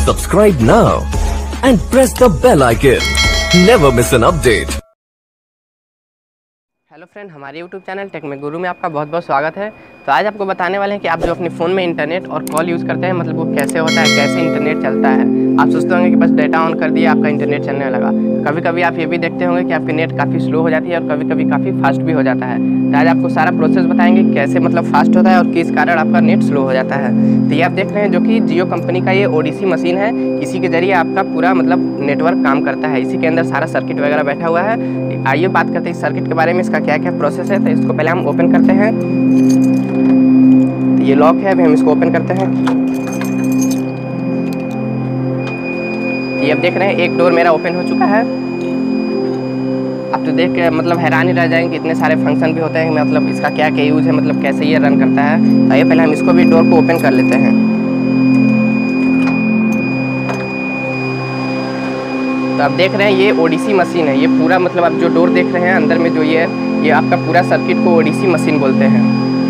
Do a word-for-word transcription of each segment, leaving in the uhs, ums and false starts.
Subscribe now and press the bell icon. Never miss an update. Hello friend, हमारे YouTube channel tech में गुरु में आपका बहुत बहुत स्वागत है। तो आज आपको बताने वाले हैं कि आप जो अपने फ़ोन में इंटरनेट और कॉल यूज़ करते हैं, मतलब वो कैसे होता है, कैसे इंटरनेट चलता है। आप सोचते होंगे कि बस डेटा ऑन कर दिया आपका इंटरनेट चलने लगा। कभी कभी आप ये भी देखते होंगे कि आपकी नेट काफ़ी स्लो हो जाती है और कभी कभी काफ़ी फास्ट भी हो जाता है। तो आज आपको सारा प्रोसेस बताएंगे कैसे मतलब फास्ट होता है और किस कारण आपका नेट स्लो हो जाता है। तो ये आप देख रहे हैं जो कि जियो कंपनी का ये ओडिसी मशीन है। इसी के ज़रिए आपका पूरा मतलब नेटवर्क काम करता है। इसी के अंदर सारा सर्किट वगैरह बैठा हुआ है। आइए बात करते हैं इस सर्किट के बारे में, इसका क्या क्या प्रोसेस है। तो इसको पहले हम ओपन करते हैं। तो ये लॉक है, अभी हम इसको ओपन करते हैं। ये अब देख रहे हैं एक डोर मेरा ओपन हो चुका है। आप तो देख के मतलब हैरान ही रह जाएंगे कि इतने सारे फंक्शन भी होते हैं, मतलब इसका क्या क्या यूज़ है, मतलब कैसे ये रन करता है। आइए पहले हम इसको भी डोर को ओपन कर लेते हैं। तो आप देख रहे हैं ये ओडिसी मशीन है। ये पूरा मतलब आप जो डोर देख रहे हैं अंदर में जो ये ये आपका पूरा सर्किट को ओडिसी मशीन बोलते हैं।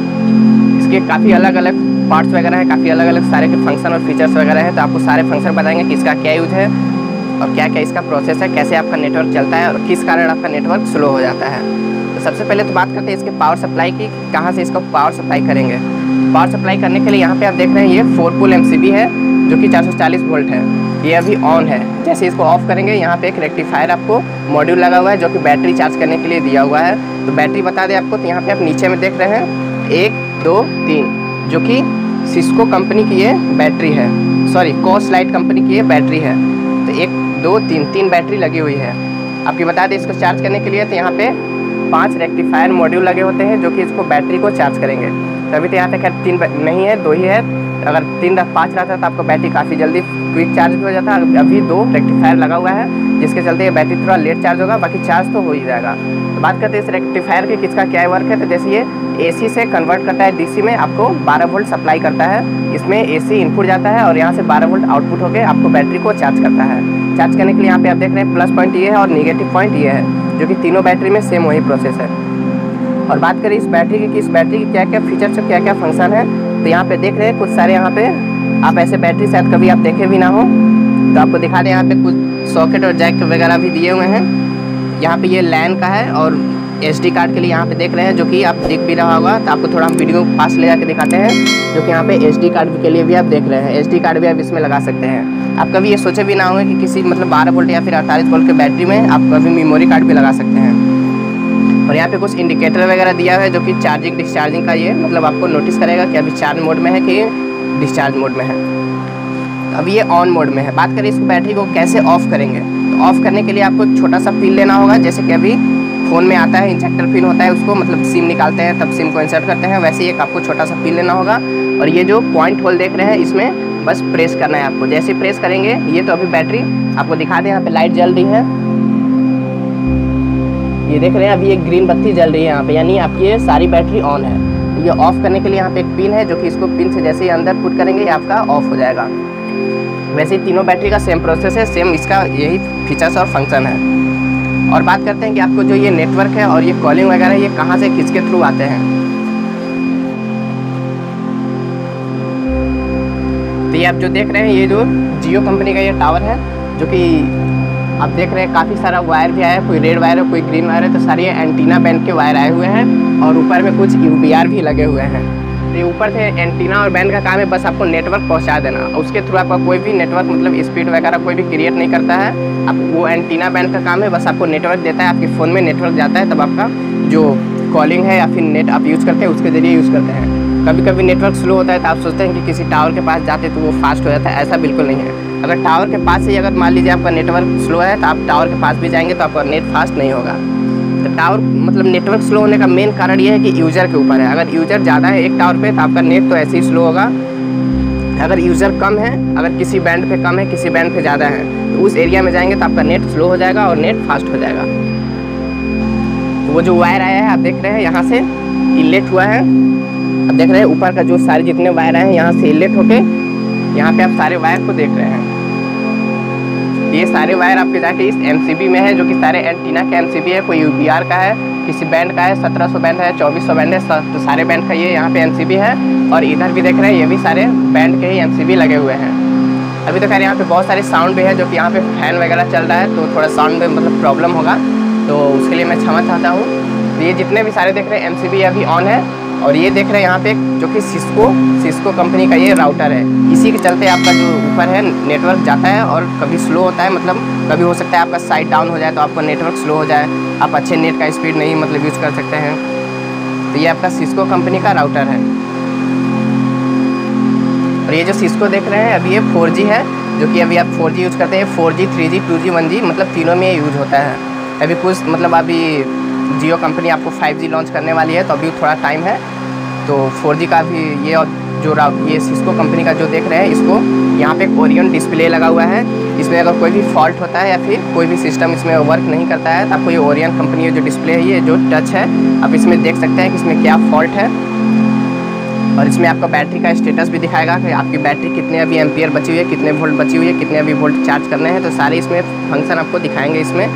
इसके काफ़ी अलग अलग पार्ट्स वगैरह हैं, काफ़ी अलग अलग सारे के फंक्शन और फीचर्स वगैरह हैं। तो आपको सारे फंक्शन बताएंगे कि इसका क्या यूज़ है और क्या क्या इसका प्रोसेस है, कैसे आपका नेटवर्क चलता है और किस कारण आपका नेटवर्क स्लो हो जाता है। तो सबसे पहले तो बात करते हैं इसके पावर सप्लाई की, कहाँ से इसका पावर सप्लाई करेंगे। पावर सप्लाई करने के लिए यहाँ पे आप देख रहे हैं ये four pole M C B है जो कि चार सौ चालीस वोल्ट है। ये अभी ऑन है। जैसे इसको ऑफ करेंगे यहाँ पे एक रेक्टिफायर आपको मॉड्यूल लगा हुआ है जो कि बैटरी चार्ज करने के लिए दिया हुआ है। तो बैटरी बता दें आपको, तो यहाँ पे आप नीचे में देख रहे हैं एक दो तीन, जो कि सिस्को कंपनी की ये बैटरी है, सॉरी कोस लाइट कंपनी की ये बैटरी है। तो एक दो तीन तीन बैटरी लगी हुई है। आपकी बता दें इसको चार्ज करने के लिए तो यहाँ पे पांच रेक्टिफायर मॉड्यूल लगे होते हैं जो कि इसको बैटरी को चार्ज करेंगे। तभी तो यहाँ पे खैर तीन नहीं है, दो ही है। अगर तीन पाँच रहता तो आपको बैटरी काफ़ी जल्दी क्विक चार्ज भी हो जाता। अभी दो रेक्टिफायर लगा हुआ है जिसके चलते ये बैटरी थोड़ा लेट चार्ज होगा, बाकी चार्ज तो हो ही जाएगा। तो बात करते हैं इस रेक्टिफायर की किसका क्या वर्क है। तो जैसे ये एसी से कन्वर्ट करता है डीसी में, आपको बारह वोल्ट सप्लाई करता है। इसमें एसी इनपुट जाता है और यहाँ से बारह वोल्ट आउटपुट होकर आपको बैटरी को चार्ज करता है। चार्ज करने के लिए यहाँ पे आप देख रहे हैं प्लस पॉइंट ये है और निगेटिव पॉइंट ये है, जो कि तीनों बैटरी में सेम वही प्रोसेस है। और बात करें इस बैटरी की कि इस बैटरी की क्या क्या फीचर्स और क्या क्या फंक्शन है, तो यहाँ पे देख रहे हैं कुछ सारे यहाँ पे आप ऐसे बैटरी शायद कभी आप देखे भी ना हो, तो आपको दिखा दें। यहाँ पे कुछ सॉकेट और जैक वगैरह भी दिए हुए हैं। यहाँ पे ये लैन का है और एसडी कार्ड के लिए यहाँ पे देख रहे हैं, जो कि आप देख भी रहा होगा। तो आपको थोड़ा हम वीडियो पास ले जाके दिखाते हैं, जो कि यहाँ पे एसडी कार्ड के लिए भी आप देख रहे हैं। एसडी कार्ड भी आप इसमें लगा सकते हैं। आप कभी ये सोचे भी ना होंगे कि किसी मतलब बारह वोल्ट या फिर अड़तालीस वोल्ट के बैटरी में आप कभी मेमोरी कार्ड भी लगा सकते हैं। और यहाँ पे कुछ इंडिकेटर वगैरह दिया है जो कि चार्जिंग डिस्चार्जिंग का ये मतलब आपको नोटिस करेगा कि अभी चार्ज मोड में है कि डिस्चार्ज मोड में है। तो अभी ये ऑन मोड में है। बात करें इस बैटरी को कैसे ऑफ़ करेंगे, तो ऑफ़ करने के लिए आपको एक छोटा सा पिन लेना होगा। जैसे कि अभी फ़ोन में आता है इंजेक्टर पिन होता है, उसको मतलब सिम निकालते हैं तब सिम को इंसर्ट करते हैं, वैसे ही एक आपको छोटा सा पिन लेना होगा। और ये जो पॉइंट होल देख रहे हैं इसमें बस प्रेस करना है आपको। जैसे प्रेस करेंगे ये तो अभी बैटरी आपको दिखा दें, यहाँ पे लाइट जल रही है, ये देख रहे हैं अभी एक ग्रीन बत्ती जल रही है यहाँ पे, यानी आपकी ये सारी बैटरी ऑन है। ये ऑफ़ करने के लिए यहाँ पे एक पिन है जो कि इसको पिन से जैसे ही अंदर पुट करेंगे ये आपका ऑफ हो जाएगा। वैसे ही तीनों बैटरी का सेम प्रोसेस है, सेम इसका यही फीचर्स और फंक्शन है। और बात करते हैं कि आपको जो ये नेटवर्क है और ये कॉलिंग वगैरह ये कहाँ से किसके थ्रू आते हैं। तो ये आप जो देख रहे हैं ये जो जियो कंपनी का ये टावर है, जो कि आप देख रहे हैं काफ़ी सारा वायर भी आया है, कोई रेड वायर है कोई ग्रीन वायर है। तो सारे एंटीना बैंड के वायर आए हुए हैं और ऊपर में कुछ यू बी आर भी लगे हुए हैं। तो ये ऊपर से एंटीना और बैंड का काम है बस आपको नेटवर्क पहुंचा देना। उसके थ्रू आपका कोई भी नेटवर्क मतलब स्पीड वगैरह कोई भी क्रिएट नहीं करता है। आप वो एंटीना बैंड का काम है बस आपको नेटवर्क देता है, आपके फ़ोन में नेटवर्क जाता है, तब आपका जो कॉलिंग है या फिर नेट आप यूज़ करते हैं उसके ज़रिए यूज़ करते हैं। कभी कभी नेटवर्क स्लो होता है तो आप सोचते हैं कि किसी टावर के पास जाते तो वो फास्ट हो जाता है, ऐसा बिल्कुल नहीं है। अगर टावर के पास से अगर मान लीजिए आपका नेटवर्क स्लो है तो आप टावर के पास भी जाएंगे तो आपका नेट फास्ट नहीं होगा। तो टावर मतलब नेटवर्क स्लो होने का मेन कारण ये है कि यूज़र के ऊपर है। अगर यूज़र ज़्यादा है एक टावर पे तो आपका नेट तो ऐसे ही स्लो होगा। अगर यूज़र कम है, अगर किसी बैंड पे कम है किसी बैंड पे ज़्यादा है, तो उस एरिया में जाएंगे तो आपका नेट स्लो हो जाएगा और नेट फास्ट हो जाएगा। तो वो जो वायर आया है आप देख रहे हैं यहाँ से इनलेट हुआ है। आप देख रहे हैं ऊपर का जो सारे जितने वायर आए हैं यहाँ से इनलेट होके यहाँ पे आप सारे वायर को देख रहे हैं। ये सारे वायर आपके जाके इस एमसीबी में है, जो कि सारे एंटीना का एमसीबी है। कोई यूबीआर का है, किसी बैंड का है, सत्रह सौ बैंड है, चौबीस सौ बैंड है, तो सारे बैंड का ये यहाँ पे एमसीबी है। और इधर भी देख रहे हैं ये भी सारे बैंड के ही एमसीबी लगे हुए हैं। अभी तो खैर यहाँ पे बहुत सारे साउंड भी है, जो कि यहाँ पे फैन वगैरह चल रहा है, तो थोड़ा साउंड में मतलब प्रॉब्लम होगा, तो उसके लिए मैं क्षमा चाहता हूँ। तो ये जितने भी सारे देख रहे हैं एम सी बी अभी ऑन है, और ये देख रहे हैं यहाँ पे जो कि सिस्को सिस्को कंपनी का ये राउटर है। इसी के चलते आपका जो ऊपर है नेटवर्क जाता है और कभी स्लो होता है, मतलब कभी हो सकता है आपका साइट डाउन हो जाए तो आपका नेटवर्क स्लो हो जाए, आप अच्छे नेट का स्पीड नहीं मतलब यूज़ कर सकते हैं। तो ये आपका सिस्को कंपनी का राउटर है। और ये जो सिस्को देख रहे हैं अभी ये फोर जी है, जो कि अभी आप फोर जी यूज़ करते हैं। Four G, three G, two G, one G मतलब तीनों में ये यूज़ होता है। अभी कुछ मतलब अभी जियो कंपनी आपको फाइव जी लॉन्च करने वाली है, तो अभी थोड़ा टाइम है। तो फोर जी का भी ये, और जो ये सिस्को कंपनी का जो देख रहे हैं, इसको यहाँ पे एक ओरियन डिस्प्ले लगा हुआ है। इसमें अगर कोई भी फॉल्ट होता है या फिर कोई भी सिस्टम इसमें वर्क नहीं करता है, तो आपको ये ओरियन कंपनी का जो डिस्प्ले है, ये जो टच है, आप इसमें देख सकते हैं कि इसमें क्या फॉल्ट है। और इसमें आपका बैटरी का स्टेटस भी दिखाएगा कि आपकी बैटरी कितने अभी एम्पियर बची हुई है, कितने वोल्ट बची हुई है, कितने अभी वोल्ट चार्ज करने हैं, तो सारे इसमें फंक्शन आपको दिखाएंगे। इसमें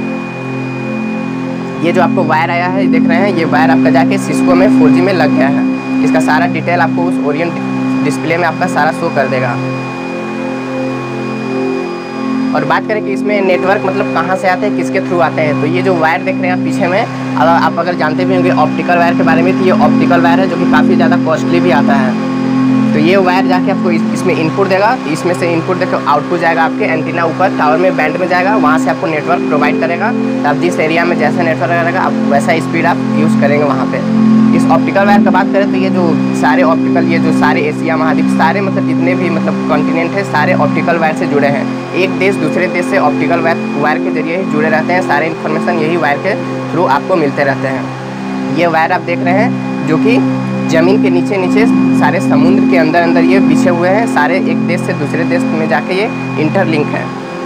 ये जो आपको वायर आया है देख रहे हैं, ये वायर आपका जाके सिस्को में फोर जी में लग गया है। इसका सारा डिटेल आपको उस ओरियन डिस्प्ले में आपका सारा शो कर देगा। और बात करें कि इसमें नेटवर्क मतलब कहाँ से आते हैं, किसके थ्रू आते हैं, तो ये जो वायर देख रहे हैं आप पीछे में, अब आप अगर जानते भी होंगे ऑप्टिकल वायर के बारे में, तो ये ऑप्टिकल वायर है जो कि काफ़ी ज़्यादा कॉस्टली भी आता है। तो ये वायर जाके आपको इस, इसमें इनपुट देगा, तो इसमें से इनपुट देकर आउटपुट जाएगा आपके एंटीना ऊपर टावर में बैंड में जाएगा, वहाँ से आपको नेटवर्क प्रोवाइड करेगा। तो आप जिस एरिया में जैसा नेटवर्क रहेगा आप वैसा स्पीड आप यूज़ करेंगे वहाँ पे। इस ऑप्टिकल वायर का बात करें तो ये जो सारे ऑप्टिकल, ये जो सारे एशिया महाद्वीप सारे मतलब जितने भी मतलब कॉन्टिनेंट है, सारे ऑप्टिकल वायर से जुड़े हैं। एक देश दूसरे देश से ऑप्टिकल वायर वायर के जरिए ही जुड़े रहते हैं। सारे इन्फॉर्मेशन यही वायर के थ्रू आपको मिलते रहते हैं। ये वायर आप देख रहे हैं जो कि ज़मीन के नीचे नीचे सारे समुद्र के अंदर अंदर ये बिछे हुए हैं, सारे एक देश से दूसरे देश में जाके ये इंटरलिंक है।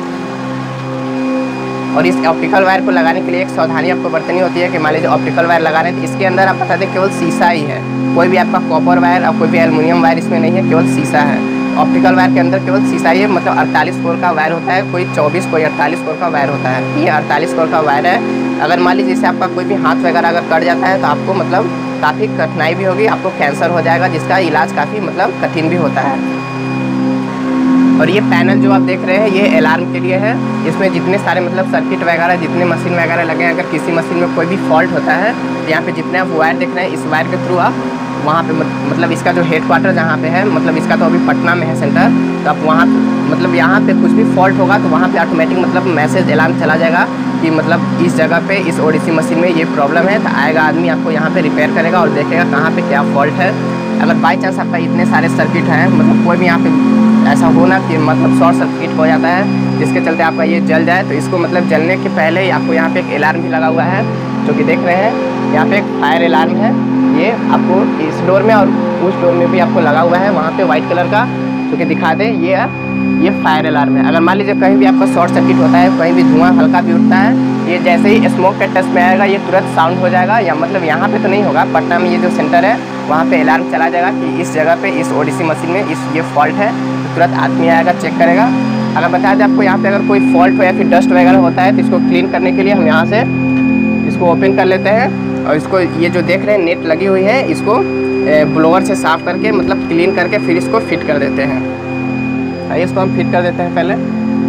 और इस ऑप्टिकल वायर को लगाने के लिए एक सावधानी आपको बरतनी होती है कि मान लीजिए ऑप्टिकल वायर लगा रहे हैं तो इसके अंदर आप बता दें केवल शीशा ही है, कोई भी आपका कॉपर वायर और कोई भी एल्युमिनियम वायर इसमें नहीं है, केवल शीशा है। ऑप्टिकल वायर के अंदर केवल शीशा ही है, मतलब अड़तालीस कोर का वायर होता है, कोई चौबीस कोई अड़तालीस कोर का वायर होता है। ये अड़तालीस कोर का वायर है। अगर मान लीजिए जैसे आपका कोई भी हाथ वगैरह अगर कट जाता है तो आपको मतलब काफ़ी कठिनाई भी होगी, आपको कैंसर हो जाएगा, जिसका इलाज काफ़ी मतलब कठिन भी होता है। और ये पैनल जो आप देख रहे हैं ये अलार्म के लिए है। इसमें जितने सारे मतलब सर्किट वगैरह, जितने मशीन वगैरह लगे हैं, अगर किसी मशीन में कोई भी फॉल्ट होता है तो यहाँ पे जितने आप वायर देख रहे हैं, इस वायर के थ्रू आप वहाँ पे मतलब इसका जो हेड क्वार्टर जहाँ पे है, मतलब इसका तो अभी पटना में है सेंटर, तो आप वहाँ मतलब यहाँ पे कुछ भी फॉल्ट होगा तो वहाँ पे ऑटोमेटिक मतलब मैसेज अलार्म चला जाएगा कि मतलब इस जगह पे इस ओडिसी मशीन में ये प्रॉब्लम है। तो आएगा आदमी आपको यहाँ पे रिपेयर करेगा और देखेगा कहाँ पे क्या फॉल्ट है। अगर बाई चांस आपका इतने सारे सर्किट हैं, मतलब कोई भी यहाँ पे ऐसा हो ना कि मतलब शॉर्ट सर्किट हो जाता है जिसके चलते आपका ये जल जाए, तो इसको मतलब जलने के पहले ही आपको यहाँ पे एक अलार्म भी लगा हुआ है जो कि देख रहे हैं। यहाँ पे एक फायर अलार्म है, ये आपको इस डोर में और उस डोर में भी आपको लगा हुआ है, वहाँ पे वाइट कलर का, जो कि दिखा दे ये ये फायर अलार्म है। अगर मान लीजिए कहीं भी आपका शॉर्ट सर्किट होता है, कहीं भी धुआं हल्का भी उठता है, ये जैसे ही स्मोक के टच में आएगा ये तुरंत साउंड हो जाएगा, या मतलब यहाँ पे तो नहीं होगा, पटना में ये जो सेंटर है वहाँ पे अलार्म चला जाएगा कि इस जगह पे इस ओडिसी मशीन में इस ये फॉल्ट है, तो तुरंत आदमी आएगा चेक करेगा। अगर बता दें आपको यहाँ पे अगर कोई फॉल्ट हो या फिर डस्ट वगैरह होता है तो इसको क्लीन करने के लिए हम यहाँ से इसको ओपन कर लेते हैं और इसको ये जो देख रहे हैं नेट लगी हुई है, इसको ब्लोअर से साफ़ करके मतलब क्लीन करके फिर इसको फिट कर देते हैं। आइए इसको हम फिट कर देते हैं पहले।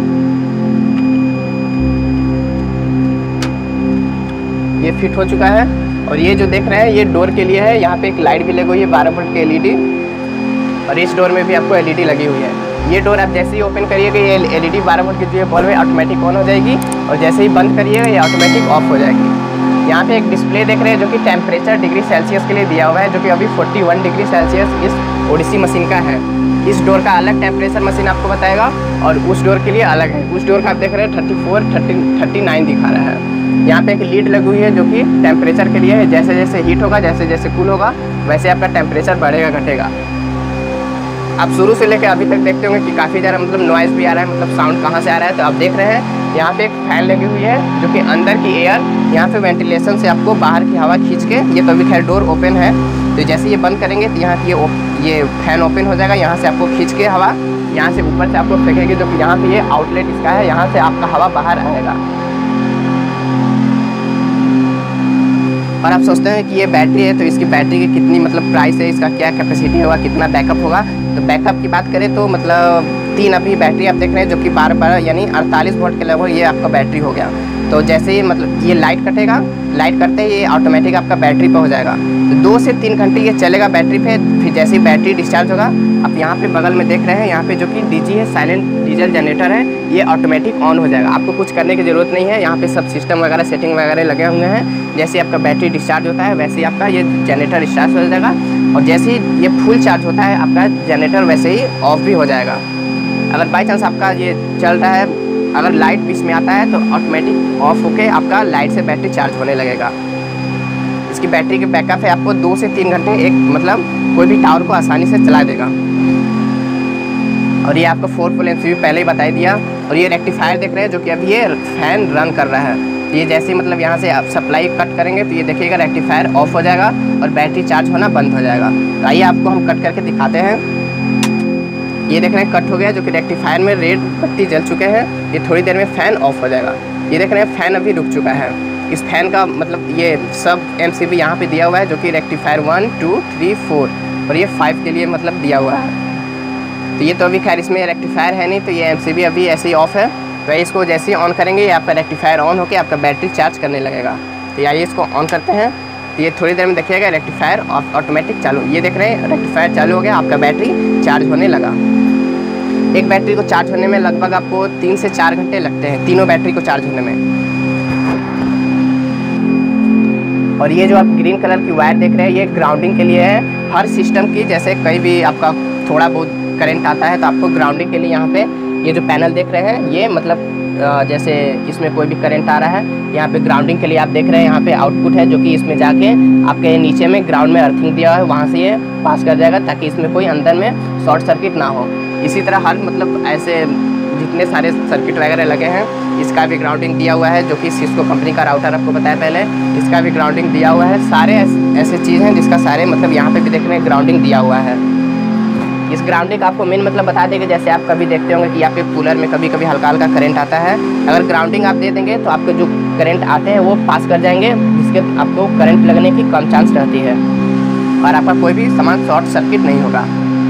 ये फिट हो चुका है। और ये जो देख रहे हैं ये डोर के लिए है, यहाँ पे एक लाइट भी लगी हुई है बारह वोल्ट की एलईडी, और इस डोर में भी आपको एलईडी लगी हुई है। ये डोर आप जैसे ही ओपन करिएगा ये एलईडी बारह वोल्ट की जो है बल्ब है ऑटोमेटिक ऑन हो जाएगी, और जैसे ही बंद करिएगा ये ऑटोमेटिक ऑफ हो जाएगी। यहाँ पे एक डिस्प्ले देख रहे हैं जो कि टेम्परेचर डिग्री सेल्सियस के लिए दिया हुआ है, जो कि अभी इकतालीस डिग्री सेल्सियस इस ओडिसी मशीन का है। इस डोर का अलग टेम्परेचर मशीन आपको बताएगा और उस डोर के लिए अलग है। उस डोर का आप देख रहे हैं चौंतीस, तीस, उनतालीस दिखा रहा है। यहाँ पे एक लीड लगी हुई है जो कि टेम्परेचर के लिए है, जैसे जैसे हीट होगा जैसे जैसे कूल होगा वैसे आपका टेम्परेचर बढ़ेगा घटेगा। आप शुरू से लेकर अभी तक देखते होंगे कि काफ़ी ज़्यादा मतलब नॉइज़ भी आ रहा है, मतलब साउंड कहाँ से आ रहा है। तो आप देख रहे हैं यहाँ पे एक फ़ैन लगी हुई है जो कि अंदर की एयर यहाँ पे वेंटिलेशन से आपको बाहर की हवा खींच के, ये तो अभी खैर डोर ओपन है, तो जैसे ये बंद करेंगे तो यहाँ ये ये फैन ओपन हो जाएगा, यहाँ से आपको खींच के हवा यहाँ से ऊपर से आपको फेंकेगी, जो कि यहाँ पे ये आउटलेट इसका है, यहाँ से आपका हवा बाहर आएगा। और आप सोचते हैं कि ये बैटरी है तो इसकी बैटरी की कितनी मतलब प्राइस है, इसका क्या कैपेसिटी होगा, कितना बैकअप होगा। तो बैकअप की बात करें तो मतलब तीन अभी बैटरी आप देख रहे हैं जो कि बारह बारह यानी अड़तालीस वोल्ट के लगभग ये आपका बैटरी हो गया। तो जैसे ही मतलब ये लाइट कटेगा, लाइट करते ही ये ऑटोमेटिक आपका बैटरी पे हो जाएगा। तो दो से तीन घंटे ये चलेगा बैटरी पे। फिर जैसे ही बैटरी डिस्चार्ज होगा, आप यहाँ पे बगल में देख रहे हैं, यहाँ पे जो कि डीजी है, साइलेंट डीजल जनरेटर है, ये ऑटोमेटिक ऑन हो जाएगा। आपको कुछ करने की ज़रूरत नहीं है। यहाँ पे सब सिस्टम वगैरह सेटिंग वगैरह लगे हुए हैं। जैसे आपका बैटरी डिस्चार्ज होता है वैसे ही आपका ये जनरेटर स्टार्ट हो जाएगा, और जैसे ही ये फुल चार्ज होता है आपका जनरेटर वैसे ही ऑफ भी हो जाएगा। अगर बाई चांस आपका ये चल रहा है, अगर लाइट बीच में आता है तो ऑटोमेटिक ऑफ होके आपका लाइट से बैटरी चार्ज होने लगेगा। इसकी बैटरी की बैकअप है आपको दो से तीन घंटे एक मतलब कोई भी टावर को आसानी से चला देगा। और ये आपको four pole M C B पहले ही बता दिया। और ये रेक्टिफायर देख रहे हैं जो कि अभी ये फैन रन कर रहा है। ये जैसे ही मतलब यहाँ से आप सप्लाई कट करेंगे तो ये देखिएगा रेक्टिफायर ऑफ हो जाएगा और बैटरी चार्ज होना बंद हो जाएगा। तो आइए आपको हम कट करके दिखाते हैं। ये देख रहे हैं कट हो गया, जो कि रेक्टिफायर में रेड बत्ती जल चुके हैं। ये थोड़ी देर में फ़ैन ऑफ हो जाएगा। ये देख रहे हैं फ़ैन अभी रुक चुका है। इस फैन का मतलब ये सब एम सी बी यहाँ पे दिया हुआ है, जो कि rectifier one two three four और ये फाइव के लिए मतलब दिया हुआ है। तो ये तो अभी खैर इसमें रेक्टिफायर है नहीं, तो ये एम सी बी अभी ऐसे ही ऑफ है। तो इसको जैसे ही ऑन करेंगे ये आपका रेक्टिफायर ऑन होकर आपका बैटरी चार्ज करने लगेगा। तो आइए इसको ऑन करते हैं। तो ये थोड़ी देर में देखिएगा रेक्टिफायर ऑटोमेटिक चालू। ये देख रहे हैं रेक्टिफायर चालू हो गया, आपका बैटरी चार्ज होने लगा। एक बैटरी को चार्ज होने में लगभग आपको तीन से चार घंटे लगते हैं, तीनों बैटरी को चार्ज होने में। और ये जो आप ग्रीन कलर की वायर देख रहे हैं ये ग्राउंडिंग के लिए है। हर सिस्टम की जैसे कहीं भी आपका थोड़ा बहुत करंट आता है तो आपको ग्राउंडिंग के लिए यहाँ पे ये जो पैनल देख रहे हैं ये मतलब जैसे इसमें कोई भी करंट आ रहा है, यहाँ पे ग्राउंडिंग के लिए आप देख रहे हैं यहाँ पे आउटपुट है, जो कि इसमें जाके आपके नीचे में ग्राउंड में अर्थिंग दिया है, वहाँ से ये पास कर जाएगा ताकि इसमें कोई अंदर में शॉर्ट सर्किट ना हो। इसी तरह हर मतलब ऐसे जितने सारे सर्किट वगैरह लगे हैं इसका भी ग्राउंडिंग दिया हुआ है, जो कि सिस्को कंपनी का राउटर आपको बताया पहले, इसका भी ग्राउंडिंग दिया हुआ है। सारे ऐसे चीज़ हैं जिसका सारे मतलब यहाँ पे भी देख रहे हैं ग्राउंडिंग दिया हुआ है। इस ग्राउंडिंग का आपको मेन मतलब बता देंगे, जैसे आप कभी देखते होंगे कि आपके कूलर में कभी कभी हल्का हल्का करंट आता है, अगर ग्राउंडिंग आप दे देंगे तो आपके जो करंट आते हैं वो पास कर जाएंगे, जिसके आपको करंट लगने की कम चांस रहती है और आपका कोई भी सामान शॉर्ट सर्किट नहीं होगा।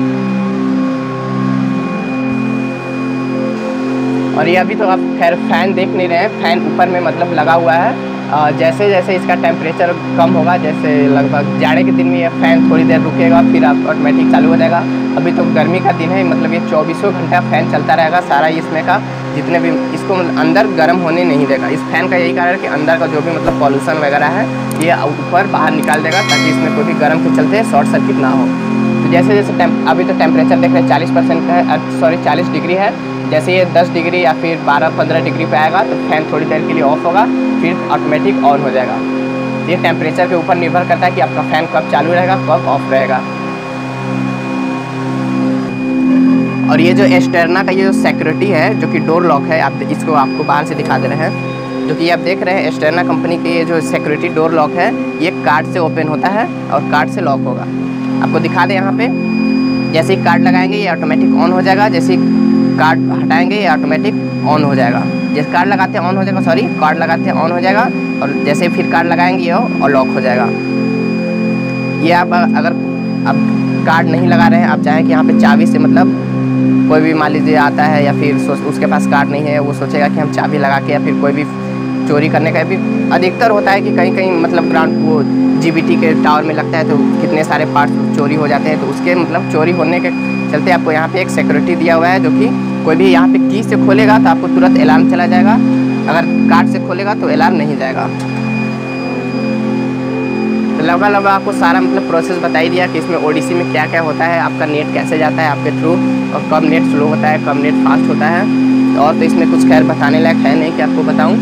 और ये अभी तो आप खैर फ़ैन देख नहीं रहे हैं, फ़ैन ऊपर में मतलब लगा हुआ है। जैसे जैसे इसका टेम्परेचर कम होगा, जैसे लगभग जाड़े के दिन में ये फ़ैन थोड़ी देर रुकेगा फिर आप ऑटोमेटिक चालू हो जाएगा। अभी तो गर्मी का दिन है, मतलब ये चौबीसों घंटा फ़ैन चलता रहेगा सारा इसमें का, जितने भी इसको अंदर गर्म होने नहीं देगा। इस फ़ैन का यही कारण है कि अंदर का जो भी मतलब पॉल्यूशन वगैरह है ये ऊपर बाहर निकाल देगा ताकि इसमें कोई भी गर्म के चलते शॉर्ट सर्किट ना हो। तो जैसे जैसे टेम्प अभी तो टेम्परेचर देख रहे हैं चालीस परसेंट का है, सॉरी चालीस डिग्री है। जैसे ये दस डिग्री या फिर बारह पंद्रह डिग्री पे आएगा तो फैन थोड़ी देर के लिए ऑफ होगा, फिर ऑटोमेटिक ऑन हो जाएगा। ये टेम्परेचर के ऊपर निर्भर करता है कि आपका फ़ैन कब चालू रहेगा कब ऑफ रहेगा। और ये जो एस्टर्ना का ये जो सिक्योरिटी है जो कि डोर लॉक है, आप इसको आपको बाहर से दिखा दे रहे हैं, जो कि आप देख रहे हैं एस्टर्ना कंपनी के ये जो सिक्योरिटी डोर लॉक है ये कार्ड से ओपन होता है और कार्ड से लॉक होगा। आपको दिखा दें यहाँ पे, जैसे ही कार्ड लगाएंगे ये ऑटोमेटिक ऑन हो जाएगा, जैसे ही कार्ड हटाएंगे ये ऑटोमेटिक ऑन हो जाएगा। जैसे कार्ड लगाते हैं ऑन हो जाएगा, सॉरी कार्ड लगाते हैं ऑन हो जाएगा, और जैसे फिर कार्ड लगाएंगे ये और लॉक हो जाएगा। ये आप अगर आप कार्ड नहीं लगा रहे हैं, आप चाहें कि यहाँ पे चाबी से मतलब कोई भी मान लीजिए आता है या फिर उसके पास कार्ड नहीं है, वो सोचेगा कि हम चाबी लगा के या फिर कोई भी चोरी करने का भी अधिकतर होता है कि कहीं कहीं मतलब ग्राउंड वो जी बी टी के टावर में लगता है तो कितने सारे पार्ट्स चोरी हो जाते हैं, तो उसके मतलब चोरी होने के चलते आपको यहाँ पे एक सिक्योरिटी दिया हुआ है, जो कि कोई भी यहाँ पे की से खोलेगा तो आपको तुरंत अलार्म चला जाएगा, अगर कार्ड से खोलेगा तो अलार्म नहीं जाएगा। तो लगभग लगभग आपको सारा मतलब प्रोसेस बता ही दिया कि इसमें ओडीसी में क्या क्या होता है, आपका नेट कैसे जाता है आपके थ्रू, और कब नेट स्लो होता है कब नेट फास्ट होता है। और तो इसमें कुछ खैर बताने लायक है नहीं कि आपको बताऊँ।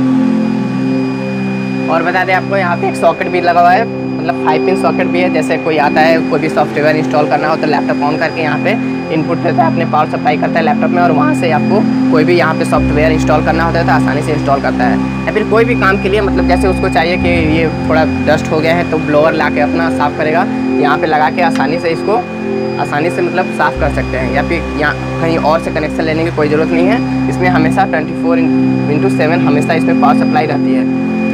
और बता दें आपको यहाँ पे एक सॉकेट भी लगा हुआ है, मतलब फाइव पिन सॉकेट भी है। जैसे कोई आता है कोई भी सॉफ्टवेयर इंस्टॉल करना हो तो लैपटॉप ऑन करके यहाँ पे इनपुट देता है, अपने पावर सप्लाई करता है लैपटॉप में, और वहाँ से आपको कोई भी यहाँ पे सॉफ्टवेयर इंस्टॉल करना होता है तो आसानी से इंस्टॉल करता है। या फिर कोई भी काम के लिए मतलब जैसे उसको चाहिए कि ये थोड़ा डस्ट हो गया है तो ब्लोअर ला के अपना साफ़ करेगा, यहाँ पर लगा के आसानी से इसको आसानी से मतलब साफ़ कर सकते हैं। या फिर यहाँ कहीं और से कनेक्शन लेने की कोई ज़रूरत नहीं है, इसमें हमेशा ट्वेंटी फोर इंटू सेवन हमेशा इसमें पावर सप्लाई रहती है।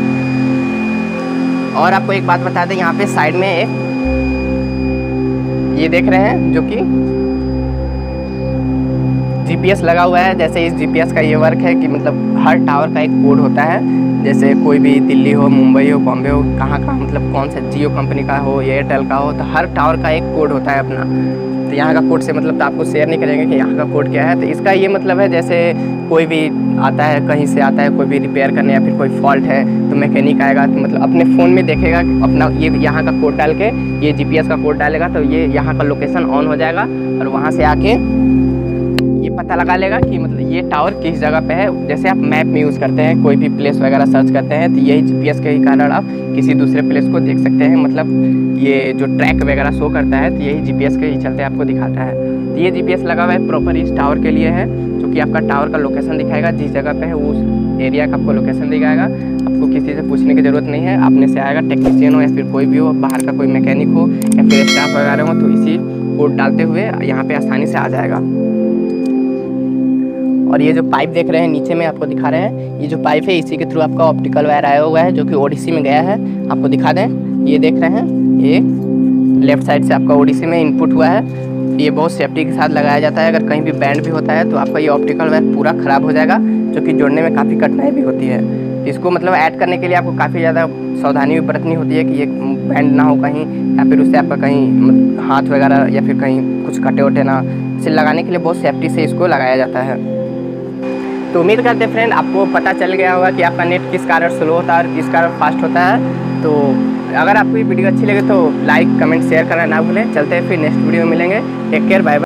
और आपको एक बात बता दें, यहाँ पे साइड में एक ये देख रहे हैं जो कि जीपीएस लगा हुआ है। जैसे इस जीपीएस का ये वर्क है कि मतलब हर टावर का एक कोड होता है। जैसे कोई भी दिल्ली हो, मुंबई हो, बॉम्बे हो, कहाँ का मतलब कौन सा जियो कंपनी का हो, एयरटेल का हो, तो हर टावर का एक कोड होता है अपना। तो यहाँ का कोड से मतलब तो आपको शेयर नहीं करेंगे कि यहाँ का कोड क्या है। तो इसका ये मतलब है जैसे कोई भी आता है, कहीं से आता है कोई भी रिपेयर करने या फिर कोई फॉल्ट है तो मैकेनिक आएगा तो मतलब अपने फ़ोन में देखेगा अपना ये यहाँ का कोड डाल के, ये जीपीएस का कोड डालेगा तो ये यहाँ का लोकेशन ऑन हो जाएगा और वहाँ से आके ये पता लगा लेगा कि मतलब ये टावर किस जगह पे है। जैसे आप मैप में यूज़ करते हैं, कोई भी प्लेस वगैरह सर्च करते हैं तो यही जीपीएस के ही कारण आप किसी दूसरे प्लेस को देख सकते हैं। मतलब ये जो ट्रैक वगैरह शो करता है तो यही जीपीएस के ही चलते आपको दिखाता है। तो ये जीपीएस लगा हुआ है प्रॉपर इस टावर के लिए है, जो कि आपका टावर का लोकेशन दिखाएगा, जिस जगह पे है उस एरिया का आपको लोकेशन दिखाएगा। आपको किसी से पूछने की ज़रूरत नहीं है, अपने से आएगा, टेक्नीशियन हो या फिर कोई भी हो, बाहर का कोई मैकेनिक हो या फिर स्टाफ वगैरह हो, तो इसी कोड डालते हुए यहाँ पे आसानी से आ जाएगा। और ये जो पाइप देख रहे हैं नीचे में आपको दिखा रहे हैं, ये जो पाइप है इसी के थ्रू आपका ऑप्टिकल वायर आया हुआ है, जो कि ओडीसी में गया है। आपको दिखा दें, ये देख रहे हैं, ये लेफ्ट साइड से आपका ओडीसी में इनपुट हुआ है। ये बहुत सेफ्टी के साथ लगाया जाता है। अगर कहीं भी बैंड भी होता है तो आपका ये ऑप्टिकल वायर पूरा ख़राब हो जाएगा, जो कि जोड़ने में काफ़ी कठिनाई भी होती है। इसको मतलब ऐड करने के लिए आपको काफ़ी ज़्यादा सावधानी भी बरतनी होती है कि ये बैंड ना हो कहीं, या फिर उससे आपका कहीं हाथ वगैरह या फिर कहीं कुछ कटे वटे ना। इसे लगाने के लिए बहुत सेफ्टी से इसको लगाया जाता है। तो उम्मीद करते हैं फ्रेंड आपको पता चल गया होगा कि आपका नेट किस कारण स्लो होता है और किस कारण फास्ट होता है। तो अगर आपको ये वीडियो अच्छी लगे तो लाइक, कमेंट, शेयर करना ना भूलें। चलते हैं फिर नेक्स्ट वीडियो में मिलेंगे। Take care, bye bye.